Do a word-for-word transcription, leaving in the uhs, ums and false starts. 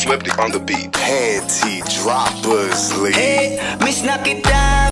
Swifty on the beat. Panty droppers, Lee. Hey, Miss Knock It Down.